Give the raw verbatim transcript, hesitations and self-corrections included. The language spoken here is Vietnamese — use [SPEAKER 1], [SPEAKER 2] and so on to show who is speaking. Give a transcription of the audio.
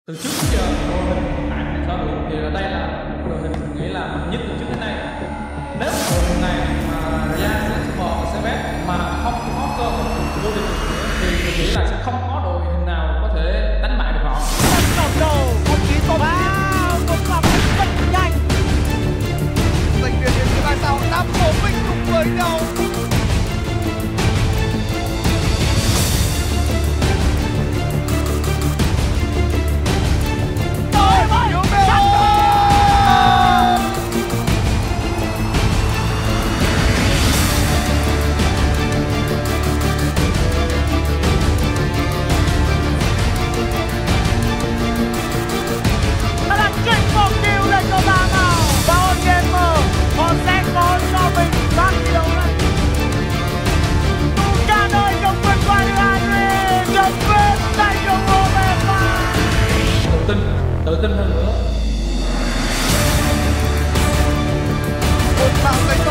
[SPEAKER 1] Từ trước đến giờ đội hình tại mạng xã hội thì đây là một đội hình nghĩ là mạnh nhất từ trước đến nay. Nếu đội hình này mà Real sẽ support sẽ bét mà không có cơ hội vô địch thì tôi nghĩ là sẽ không có đội hình nào có thể đánh bại được họ.
[SPEAKER 2] Cầm đầu không khí tốt wow, một cặp rất nhanh.
[SPEAKER 3] Giành quyền đến thứ ba sau đáp của mình cùng với nhau.
[SPEAKER 1] Tự tin hơn nữa.
[SPEAKER 3] Một pha giành